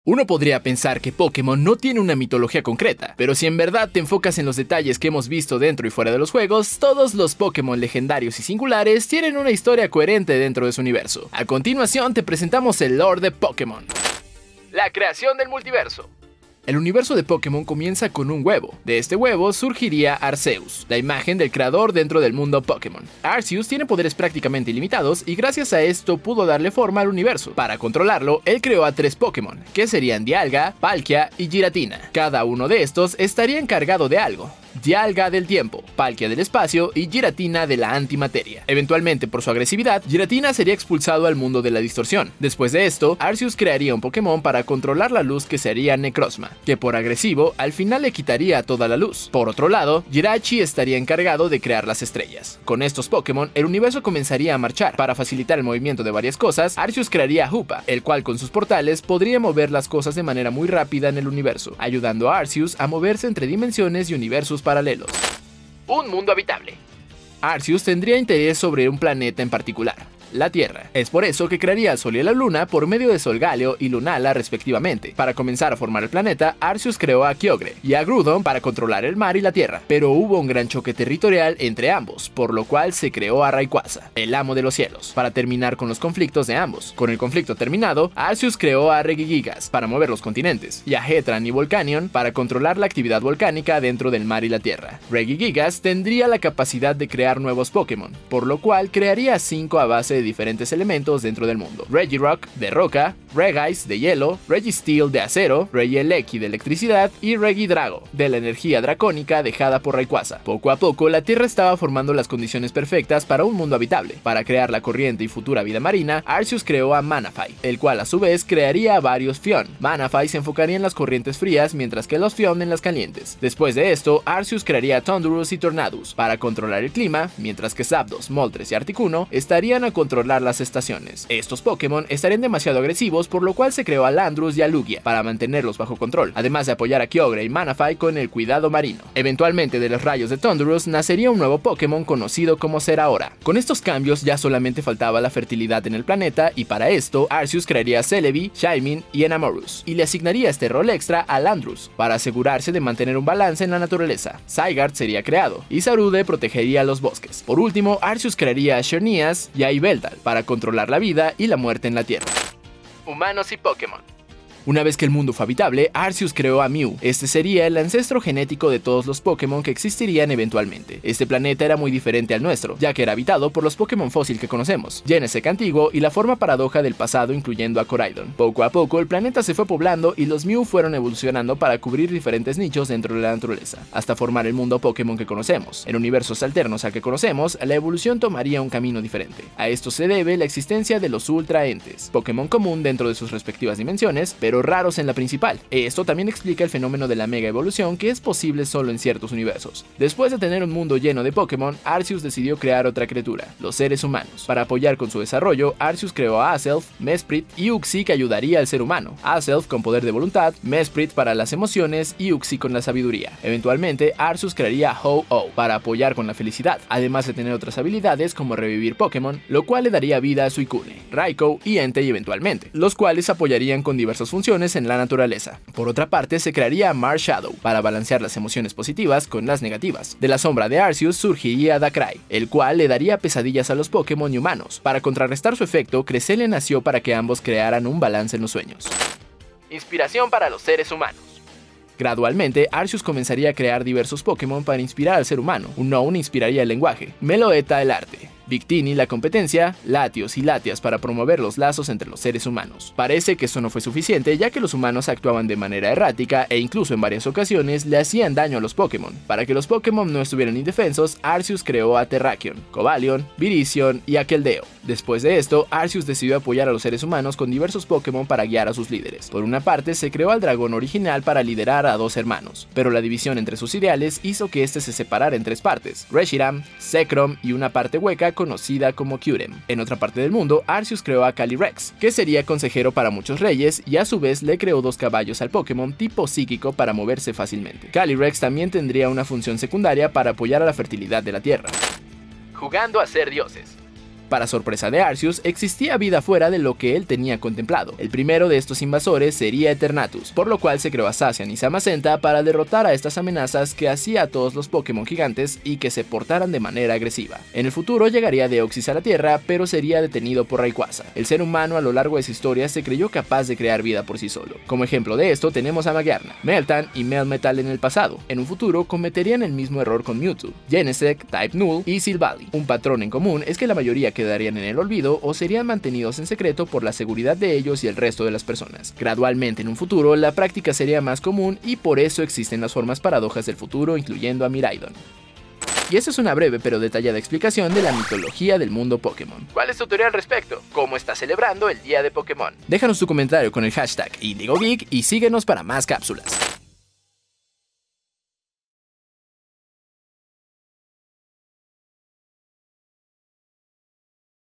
Uno podría pensar que Pokémon no tiene una mitología concreta, pero si en verdad te enfocas en los detalles que hemos visto dentro y fuera de los juegos, todos los Pokémon legendarios y singulares tienen una historia coherente dentro de su universo. A continuación te presentamos el lore de Pokémon. La creación del multiverso. El universo de Pokémon comienza con un huevo. De este huevo surgiría Arceus, la imagen del creador dentro del mundo Pokémon. Arceus tiene poderes prácticamente ilimitados y gracias a esto pudo darle forma al universo. Para controlarlo, él creó a 3 Pokémon, que serían Dialga, Palkia y Giratina. Cada uno de estos estaría encargado de algo. Dialga del tiempo, Palkia del espacio y Giratina de la antimateria. Eventualmente, por su agresividad, Giratina sería expulsado al mundo de la distorsión. Después de esto, Arceus crearía un Pokémon para controlar la luz que sería Necrozma, que por agresivo, al final le quitaría toda la luz. Por otro lado, Jirachi estaría encargado de crear las estrellas. Con estos Pokémon, el universo comenzaría a marchar. Para facilitar el movimiento de varias cosas, Arceus crearía a Hoopa, el cual con sus portales podría mover las cosas de manera muy rápida en el universo, ayudando a Arceus a moverse entre dimensiones y universos paralelos. Un mundo habitable. Arceus tendría interés sobre un planeta en particular, la Tierra. Es por eso que crearía al Sol y a la Luna por medio de Solgaleo y Lunala respectivamente. Para comenzar a formar el planeta, Arceus creó a Kyogre y a Groudon para controlar el mar y la tierra, pero hubo un gran choque territorial entre ambos, por lo cual se creó a Rayquaza, el amo de los cielos, para terminar con los conflictos de ambos. Con el conflicto terminado, Arceus creó a Regigigas para mover los continentes, y a Heatran y Volcanion para controlar la actividad volcánica dentro del mar y la tierra. Regigigas tendría la capacidad de crear nuevos Pokémon, por lo cual crearía 5 a base de diferentes elementos dentro del mundo: Regirock de roca, Regice de hielo, Registeel de acero, Regieleki de electricidad y Regidrago de la energía dracónica dejada por Rayquaza. Poco a poco la Tierra estaba formando las condiciones perfectas para un mundo habitable. Para crear la corriente y futura vida marina, Arceus creó a Manaphy, el cual a su vez crearía a varios Phione. Manaphy se enfocaría en las corrientes frías mientras que los Phione en las calientes. Después de esto, Arceus crearía a Thundurus y Tornadus para controlar el clima, mientras que Zapdos, Moltres y Articuno estarían a controlar las estaciones. Estos Pokémon estarían demasiado agresivos, por lo cual se creó a Landorus y a Lugia para mantenerlos bajo control, además de apoyar a Kyogre y Manaphy con el cuidado marino. Eventualmente, de los rayos de Thundurus nacería un nuevo Pokémon conocido como Zeraora. Con estos cambios ya solamente faltaba la fertilidad en el planeta, y para esto Arceus crearía a Celebi, Shaymin y Enamorus, y le asignaría este rol extra a Landorus para asegurarse de mantener un balance en la naturaleza. Zygarde sería creado y Zarude protegería los bosques. Por último, Arceus crearía a Xerneas y a Yveltal para controlar la vida y la muerte en la Tierra. Humanos y Pokémon. Una vez que el mundo fue habitable, Arceus creó a Mew. Este sería el ancestro genético de todos los Pokémon que existirían eventualmente. Este planeta era muy diferente al nuestro, ya que era habitado por los Pokémon fósil que conocemos, Genesect antiguo y la forma paradoja del pasado incluyendo a Koraidon. Poco a poco el planeta se fue poblando y los Mew fueron evolucionando para cubrir diferentes nichos dentro de la naturaleza, hasta formar el mundo Pokémon que conocemos. En universos alternos al que conocemos, la evolución tomaría un camino diferente. A esto se debe la existencia de los Ultra Entes, Pokémon común dentro de sus respectivas dimensiones, pero raros en la principal. Esto también explica el fenómeno de la mega evolución, que es posible solo en ciertos universos. Después de tener un mundo lleno de Pokémon, Arceus decidió crear otra criatura, los seres humanos. Para apoyar con su desarrollo, Arceus creó a Azelf, Mesprit y Uxie, que ayudaría al ser humano. Azelf con poder de voluntad, Mesprit para las emociones y Uxie con la sabiduría. Eventualmente, Arceus crearía a Ho-Oh para apoyar con la felicidad, además de tener otras habilidades como revivir Pokémon, lo cual le daría vida a Suicune, Raikou y Entei eventualmente, los cuales apoyarían con diversas funciones en la naturaleza. Por otra parte, se crearía a Marshadow para balancear las emociones positivas con las negativas. De la sombra de Arceus surgiría Darkrai, el cual le daría pesadillas a los Pokémon y humanos. Para contrarrestar su efecto, Cresselia nació para que ambos crearan un balance en los sueños. Inspiración para los seres humanos. Gradualmente, Arceus comenzaría a crear diversos Pokémon para inspirar al ser humano. Unown inspiraría el lenguaje, Meloetta el arte, Victini la competencia, Latios y Latias para promover los lazos entre los seres humanos. Parece que eso no fue suficiente, ya que los humanos actuaban de manera errática e incluso en varias ocasiones le hacían daño a los Pokémon. Para que los Pokémon no estuvieran indefensos, Arceus creó a Terrakion, Cobalion, Virizion y a Keldeo. Después de esto, Arceus decidió apoyar a los seres humanos con diversos Pokémon para guiar a sus líderes. Por una parte, se creó al dragón original para liderar a 2 hermanos, pero la división entre sus ideales hizo que este se separara en 3 partes: Reshiram, Zekrom y una parte hueca conocida como Kyurem. En otra parte del mundo, Arceus creó a Calyrex, que sería consejero para muchos reyes, y a su vez le creó 2 caballos al Pokémon tipo psíquico para moverse fácilmente. Calyrex también tendría una función secundaria para apoyar a la fertilidad de la tierra. Jugando a ser dioses. Para sorpresa de Arceus, existía vida fuera de lo que él tenía contemplado. El primero de estos invasores sería Eternatus, por lo cual se creó a Zacian y Zamazenta para derrotar a estas amenazas que hacía a todos los Pokémon gigantes y que se portaran de manera agresiva. En el futuro llegaría Deoxys a la Tierra, pero sería detenido por Rayquaza. El ser humano a lo largo de su historia se creyó capaz de crear vida por sí solo. Como ejemplo de esto tenemos a Magearna, Meltan y Melmetal en el pasado. En un futuro cometerían el mismo error con Mewtwo, Genesect, Type Null y Silvally. Un patrón en común es que la mayoría quedarían en el olvido o serían mantenidos en secreto por la seguridad de ellos y el resto de las personas. Gradualmente en un futuro la práctica sería más común y por eso existen las formas paradojas del futuro, incluyendo a Miraidon. Y esa es una breve pero detallada explicación de la mitología del mundo Pokémon. ¿Cuál es tu teoría al respecto? ¿Cómo estás celebrando el día de Pokémon? Déjanos tu comentario con el hashtag IndigoGeek y síguenos para más cápsulas.